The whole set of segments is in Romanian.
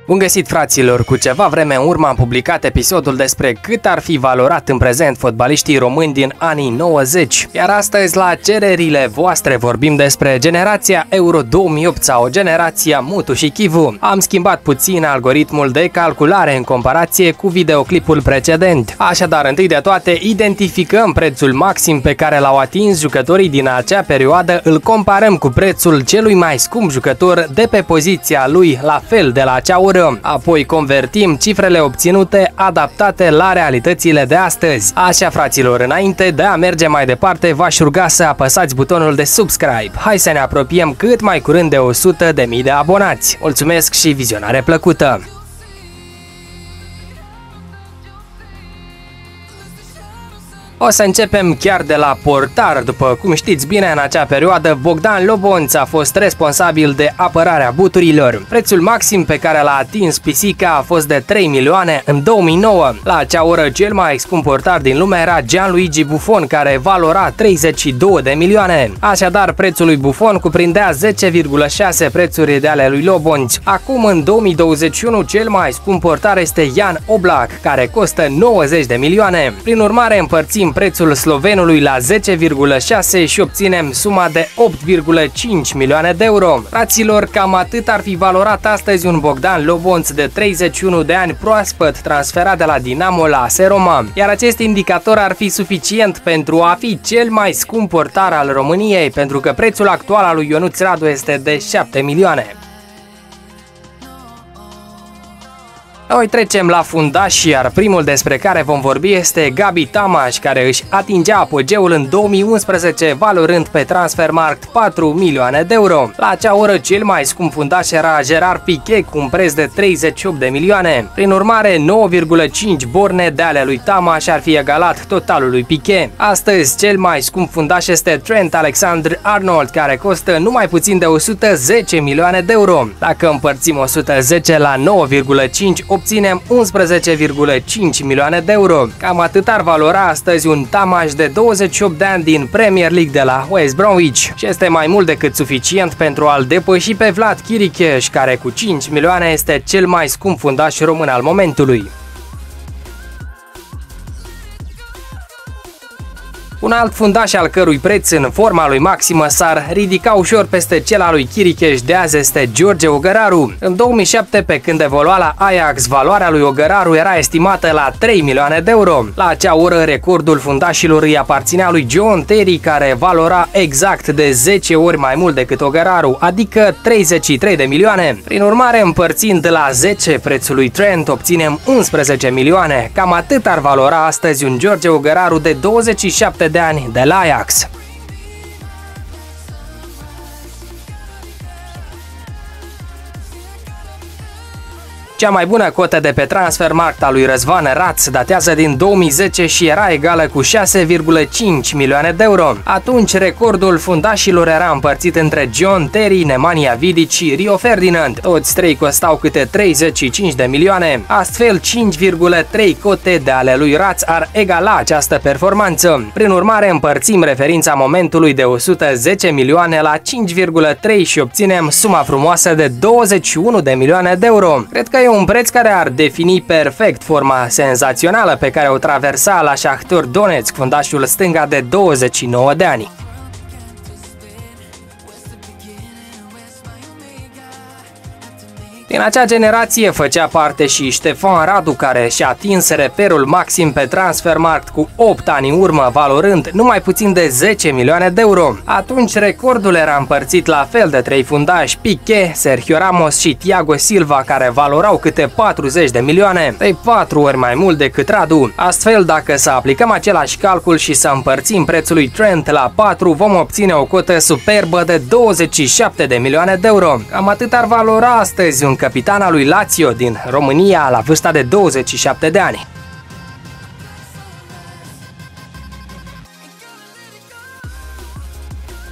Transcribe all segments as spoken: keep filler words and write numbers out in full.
Bun găsit, fraților! Cu ceva vreme în urmă am publicat episodul despre cât ar fi valorat în prezent fotbaliștii români din anii nouăzeci. Iar astăzi, la cererile voastre, vorbim despre generația Euro două mii opt sau generația Mutu și Chivu. Am schimbat puțin algoritmul de calculare în comparație cu videoclipul precedent. Așadar, întâi de toate, identificăm prețul maxim pe care l-au atins jucătorii din acea perioadă, îl comparăm cu prețul celui mai scump jucător de pe poziția lui, la fel de la acea oră. Apoi convertim cifrele obținute adaptate la realitățile de astăzi. Așa, fraților, înainte de a merge mai departe, v-aș ruga să apăsați butonul de subscribe. Hai să ne apropiem cât mai curând de o sută de mii de abonați. Mulțumesc și vizionare plăcută! O să începem chiar de la portar. După cum știți bine, în acea perioadă Bogdan Lobonț a fost responsabil de apărarea buturilor. Prețul maxim pe care l-a atins pisica a fost de trei milioane în două mii nouă. La acea oră, cel mai scump portar din lume era Gianluigi Buffon, care valora treizeci și două de milioane. Așadar, prețul lui Buffon cuprindea zece virgulă șase prețuri de ale lui Lobonț. Acum, în două mii douăzeci și unu, cel mai scump portar este Jan Oblak, care costă nouăzeci de milioane. Prin urmare, împărțim prețul slovenului la zece virgulă șase și obținem suma de opt virgulă cinci milioane de euro. Fraților, cam atât ar fi valorat astăzi un Bogdan Lobonț de treizeci și unu de ani, proaspăt transferat de la Dinamo la A S Roma. Iar acest indicator ar fi suficient pentru a fi cel mai scump portar al României, pentru că prețul actual al lui Ionuț Radu este de șapte milioane. Noi trecem la fundași, iar primul despre care vom vorbi este Gabi Tamaș, care își atingea apogeul în două mii unsprezece, valorând pe Transfermarkt patru milioane de euro. La acea oră, cel mai scump fundaș era Gerard Piqué, cu un preț de treizeci și opt de milioane. Prin urmare, nouă virgulă cinci borne de ale lui Tamaș ar fi egalat totalul lui Piqué. Astăzi, cel mai scump fundaș este Trent Alexander-Arnold, care costă numai puțin de o sută zece milioane de euro. Dacă împărțim o sută zece la nouă virgulă cinci, obținem unsprezece virgulă cinci milioane de euro. Cam atât ar valora astăzi un Tamaș de douăzeci și opt de ani din Premier League de la West Bromwich și este mai mult decât suficient pentru a-l depăși pe Vlad Chiricheș, care cu cinci milioane este cel mai scump fundaș român al momentului. Un alt fundaș al cărui preț în forma lui maximă s-ar ridica ușor peste cel al lui Chiricheș de azi este George Ogăraru. În două mii șapte, pe când evolua la Ajax, valoarea lui Ogăraru era estimată la trei milioane de euro. La acea oră, recordul fundașilor îi aparținea lui John Terry, care valora exact de zece ori mai mult decât Ogăraru, adică treizeci și trei de milioane. Prin urmare, împărțind la zece prețul lui Trent, obținem unsprezece milioane. Cam atât ar valora astăzi un George Ogăraru de douăzeci și șapte de ani de la Ajax. Cea mai bună cotă de pe Transfermarkt a lui Răzvan Raț datează din două mii zece și era egală cu șase virgulă cinci milioane de euro. Atunci, recordul fundașilor era împărțit între John Terry, Nemanja Vidic și Rio Ferdinand. Toți trei costau câte treizeci și cinci de milioane. Astfel, cinci virgulă trei cote de ale lui Raț ar egala această performanță. Prin urmare, împărțim referința momentului de o sută zece milioane la cinci virgulă trei și obținem suma frumoasă de douăzeci și unu de milioane de euro. Cred că e un preț care ar defini perfect forma senzațională pe care o traversa la Shakhtar Donetsk fundașul stânga de douăzeci și nouă de ani. Din acea generație făcea parte și Ștefan Radu, care și-a atins reperul maxim pe Transfermarkt cu opt ani în urmă, valorând numai puțin de zece milioane de euro. Atunci recordul era împărțit la fel de trei fundași, Piqué, Sergio Ramos și Thiago Silva, care valorau câte patruzeci de milioane, de patru ori mai mult decât Radu. Astfel, dacă să aplicăm același calcul și să împărțim prețul lui Trent la patru, vom obține o cotă superbă de douăzeci și șapte de milioane de euro. Cam atât ar valora astăzi un capitan al lui Lazio din România la vârsta de douăzeci și șapte de ani.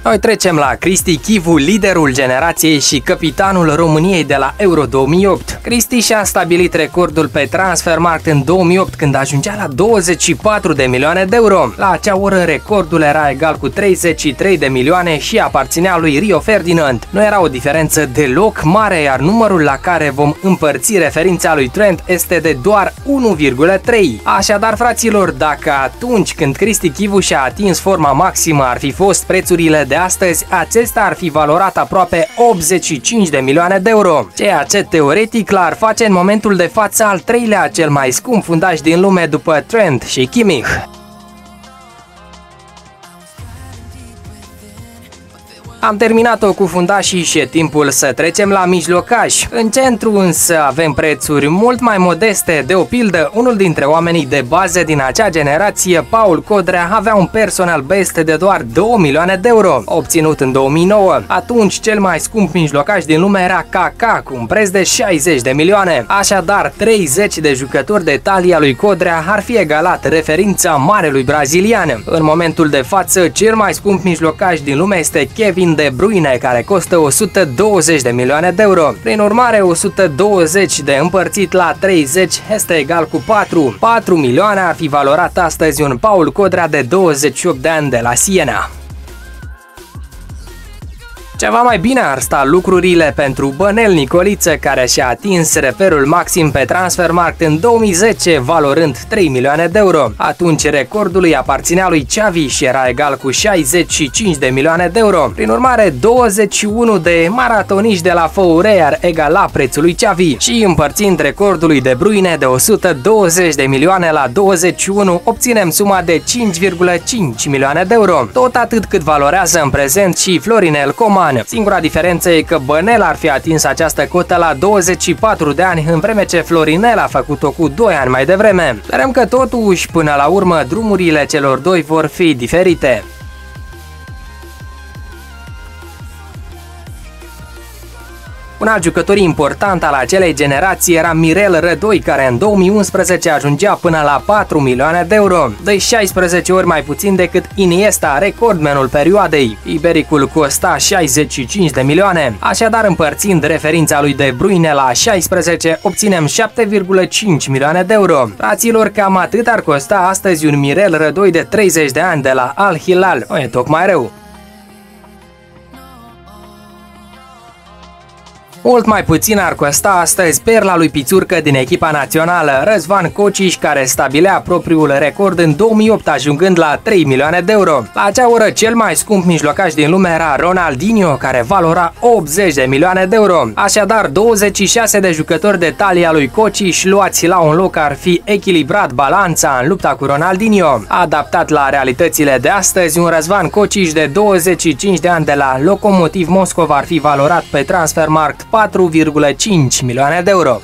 Noi trecem la Cristi Chivu, liderul generației și capitanul României de la Euro două mii opt. Cristi și-a stabilit recordul pe Transfermarkt în două mii opt când ajungea la douăzeci și patru de milioane de euro. La acea oră recordul era egal cu treizeci și trei de milioane și aparținea lui Rio Ferdinand. Nu era o diferență deloc mare, iar numărul la care vom împărți referința lui Trent este de doar unu virgulă trei. Așadar, fraților, dacă atunci când Cristi Chivu și-a atins forma maximă ar fi fost prețurile de astăzi, acesta ar fi valorat aproape optzeci și cinci de milioane de euro, ceea ce teoretic l-ar face în momentul de față al treilea cel mai scump fundaș din lume după Trent și Kimmich. Am terminat-o cu fundașii și e timpul să trecem la mijlocași. În centru însă avem prețuri mult mai modeste. De o pildă, unul dintre oamenii de bază din acea generație, Paul Codrea, avea un personal best de doar două milioane de euro, obținut în două mii nouă. Atunci, cel mai scump mijlocaș din lume era Kaká, cu un preț de șaizeci de milioane. Așadar, treizeci de jucători de talia lui Codrea ar fi egalat referința marelui brazilian. În momentul de față, cel mai scump mijlocaș din lume este Kevin De Bruyne, care costă o sută douăzeci de milioane de euro. Prin urmare, o sută douăzeci de împărțit la treizeci este egal cu patru. patru milioane ar fi valorat astăzi un Paul Codrea de douăzeci și opt de ani de la Siena. Ceva mai bine ar sta lucrurile pentru Bănel Nicoliță, care și-a atins reperul maxim pe Transfermarkt în două mii zece, valorând trei milioane de euro. Atunci recordul îi aparținea lui Xavi și era egal cu șaizeci și cinci de milioane de euro. Prin urmare, douăzeci și unu de maratoniști de la F U R ar egala prețul lui Xavi și, împărțind recordul lui De Bruyne de o sută douăzeci de milioane la douăzeci și unu, obținem suma de cinci virgulă cinci milioane de euro, tot atât cât valorează în prezent și Florinel Coman. Singura diferență e că Bănel ar fi atins această cotă la douăzeci și patru de ani, în vreme ce Florinel a făcut-o cu doi ani mai devreme. Sperăm că totuși, până la urmă, drumurile celor doi vor fi diferite. Un alt jucător important al acelei generații era Mirel Rădoi, care în două mii unsprezece ajungea până la patru milioane de euro, de șaisprezece ori mai puțin decât Iniesta, recordmenul perioadei. Ibericul costa șaizeci și cinci de milioane, așadar împărțind referința lui De Bruyne la șaisprezece, obținem șapte virgulă cinci milioane de euro. Fraților, cam atât ar costa astăzi un Mirel Rădoi de treizeci de ani de la Al Hilal. O e tocmai rău. Mult mai puțin ar costa astăzi perla lui Pițurcă din echipa națională, Răzvan Cociș, care stabilea propriul record în două mii opt, ajungând la trei milioane de euro. La acea oră, cel mai scump mijlocaș din lume era Ronaldinho, care valora optzeci de milioane de euro. Așadar, douăzeci și șase de jucători de talia lui Cociș luați la un loc ar fi echilibrat balanța în lupta cu Ronaldinho. Adaptat la realitățile de astăzi, un Răzvan Cociș de douăzeci și cinci de ani de la Lokomotiv Moscova ar fi valorat pe Transfermarkt patru virgulă cinci milioane de euro.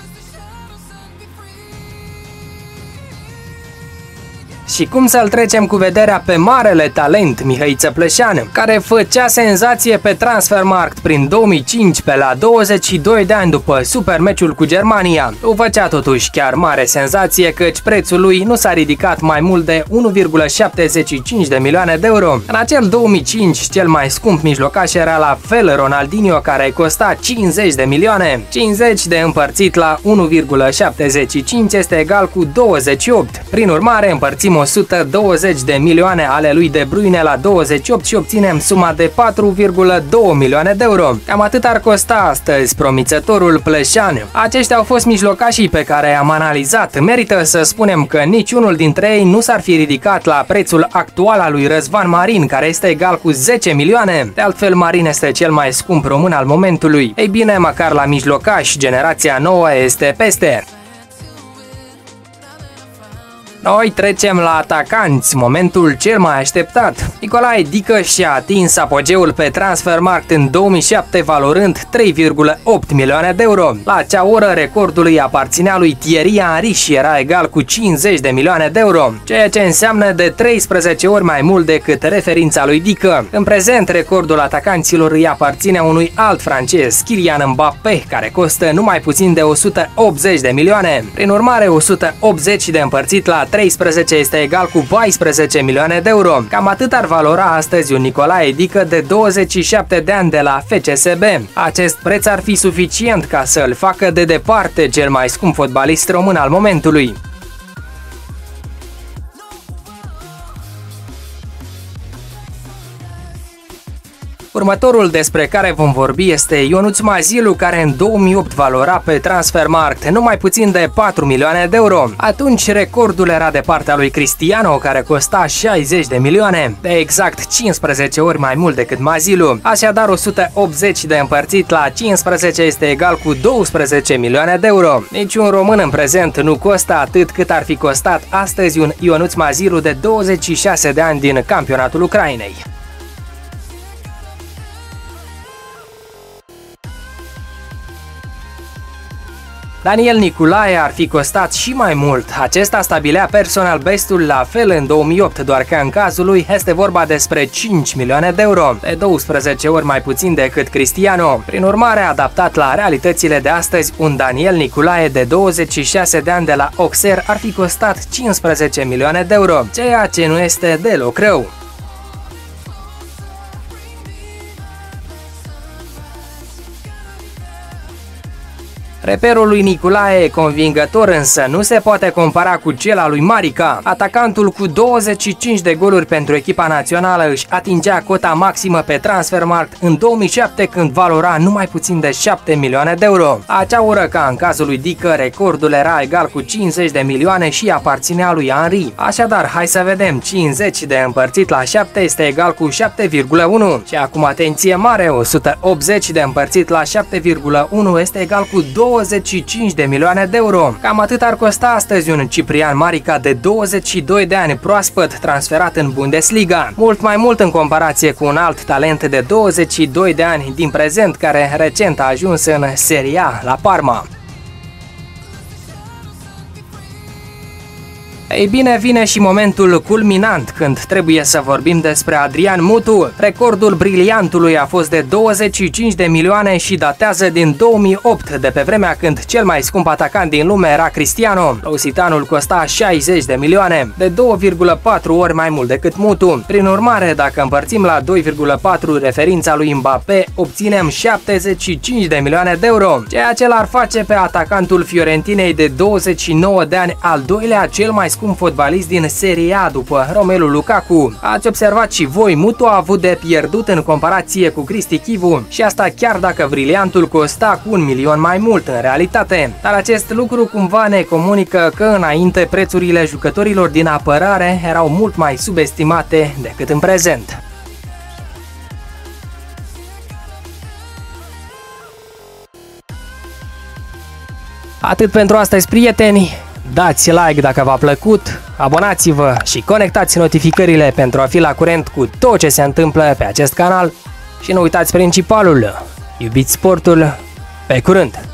Și cum să-l trecem cu vederea pe marele talent Mihăiță Plășean, care făcea senzație pe Transfermarkt prin două mii cinci, pe la douăzeci și doi de ani după super meciul cu Germania. O făcea totuși chiar mare senzație, căci prețul lui nu s-a ridicat mai mult de unu virgulă șaptezeci și cinci de milioane de euro. În acel două mii cinci, cel mai scump mijlocaș era la fel Ronaldinho, care costa cincizeci de milioane. cincizeci de împărțit la unu virgulă șaptezeci și cinci este egal cu douăzeci și opt. Prin urmare, împărțim o sută douăzeci de milioane ale lui De Bruyne la douăzeci și opt și obținem suma de patru virgulă doi milioane de euro. Cam atât ar costa astăzi promițătorul Plășean. Aceștia au fost mijlocașii pe care am analizat. Merită să spunem că niciunul dintre ei nu s-ar fi ridicat la prețul actual al lui Răzvan Marin, care este egal cu zece milioane. De altfel, Marin este cel mai scump român al momentului. Ei bine, măcar la mijlocaș, generația nouă este peste. Noi trecem la atacanți, momentul cel mai așteptat. Nicolae Dică și-a atins apogeul pe Transfermarkt în două mii șapte, valorând trei virgulă opt milioane de euro. La acea oră, recordul îi aparținea lui Thierry Henry și era egal cu cincizeci de milioane de euro, ceea ce înseamnă de treisprezece ori mai mult decât referința lui Dică. În prezent, recordul atacanților îi aparține unui alt francez, Kylian Mbappé, care costă numai puțin de o sută optzeci de milioane. Prin urmare, o sută optzeci de împărțit la treisprezece este egal cu paisprezece milioane de euro. Cam atât ar valora astăzi un Nicolae Dică de douăzeci și șapte de ani de la F C S B. Acest preț ar fi suficient ca să îl facă de departe cel mai scump fotbalist român al momentului. Următorul despre care vom vorbi este Ionuț Mazilu, care în două mii opt valora pe Transfermarkt numai puțin de patru milioane de euro. Atunci recordul era de partea lui Cristiano, care costa șaizeci de milioane, de exact cincisprezece ori mai mult decât Mazilu. Așadar, o sută optzeci de împărțit la cincisprezece este egal cu douăsprezece milioane de euro. Niciun român în prezent nu costă atât cât ar fi costat astăzi un Ionuț Mazilu de douăzeci și șase de ani din campionatul Ucrainei. Daniel Niculae ar fi costat și mai mult. Acesta stabilea personal bestul la fel în două mii opt, doar că în cazul lui este vorba despre cinci milioane de euro, de douăsprezece ori mai puțin decât Cristiano. Prin urmare, adaptat la realitățile de astăzi, un Daniel Niculae de douăzeci și șase de ani de la Auxerre ar fi costat cincisprezece milioane de euro, ceea ce nu este deloc rău. Reperul lui Niculae e convingător, însă nu se poate compara cu cel al lui Marica. Atacantul cu douăzeci și cinci de goluri pentru echipa națională își atingea cota maximă pe Transfermarkt în două mii șapte, când valora numai puțin de șapte milioane de euro. Acea oră, ca în cazul lui Dică, recordul era egal cu cincizeci de milioane și aparținea lui Henry. Așadar, hai să vedem, cincizeci de împărțit la șapte este egal cu șapte virgulă unu. Și acum atenție mare, o sută optzeci de împărțit la șapte virgulă unu este egal cu douăzeci și cinci de milioane de euro. Cam atât ar costa astăzi un Ciprian Marica de douăzeci și doi de ani, proaspăt transferat în Bundesliga. Mult mai mult în comparație cu un alt talent de douăzeci și doi de ani din prezent, care recent a ajuns în Serie A la Parma. Ei bine, vine și momentul culminant, când trebuie să vorbim despre Adrian Mutu. Recordul briliantului a fost de douăzeci și cinci de milioane și datează din două mii opt, de pe vremea când cel mai scump atacant din lume era Cristiano. Lusitanul costa șaizeci de milioane, de două virgulă patru ori mai mult decât Mutu. Prin urmare, dacă împărțim la doi virgulă patru referința lui Mbappé, obținem șaptezeci și cinci de milioane de euro, ceea ce l-ar face pe atacantul Fiorentinei de douăzeci și nouă de ani al doilea cel mai scump fotbalist din Serie A după Romelu Lukaku. Ați observat și voi, Mutu a avut de pierdut în comparație cu Cristi Chivu, și asta chiar dacă briliantul costa cu un milion mai mult în realitate. Dar acest lucru cumva ne comunică că înainte prețurile jucătorilor din apărare erau mult mai subestimate decât în prezent. Atât pentru astăzi, prieteni. Dați like dacă v-a plăcut, abonați-vă și conectați notificările pentru a fi la curent cu tot ce se întâmplă pe acest canal și nu uitați principalul: iubiți sportul. Pe curând!